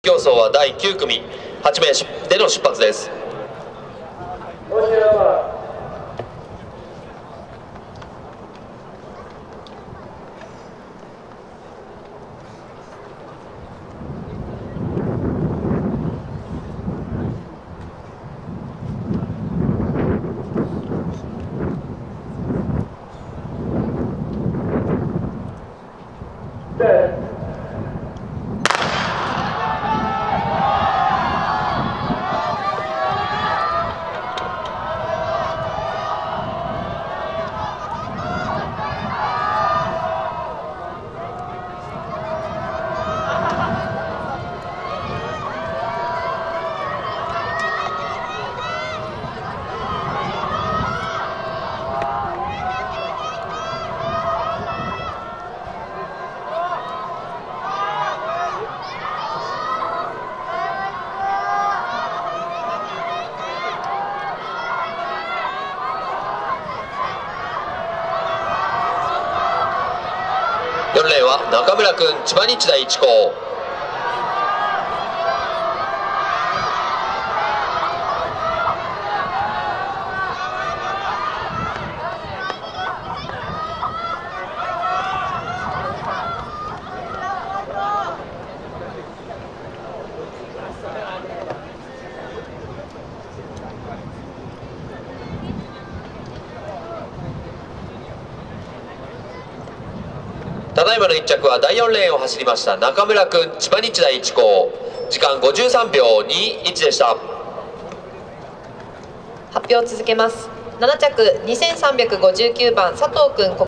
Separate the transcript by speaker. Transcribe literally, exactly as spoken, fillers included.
Speaker 1: 競争はだいきゅうくみはちめいでの出発です。よんレーンは中村君、千葉日大一高。ただいまのいっちゃくはだいよんレーンを走りました中村君、千葉日大一高。時間ごじゅうさんびょうにいちでした。
Speaker 2: 発表を続けます。ななちゃくにせんさんびゃくごじゅうきゅうばん佐藤君。